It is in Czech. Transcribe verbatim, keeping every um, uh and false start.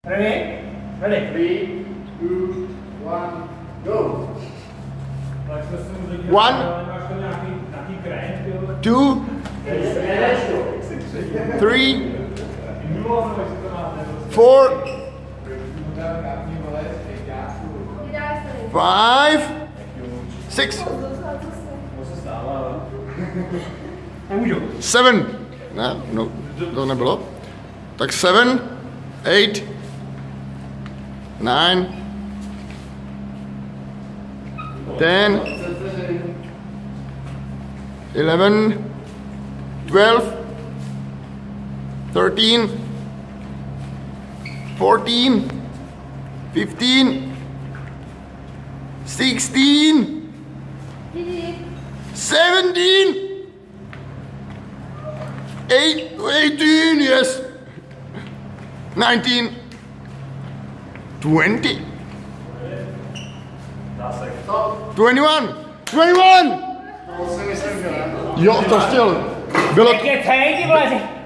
Ready? Ready? Three, two, one, go! One, two, three, four, five, six, seven. Ne, no, to nebylo. Tak seven, eight, nine, ten, eleven, twelve, thirteen, fourteen, fifteen, sixteen, seventeen, eight, eighteen, yes, nineteen, twenty, twenty-one, twenty-one! Jo, to chtěl. Bylo...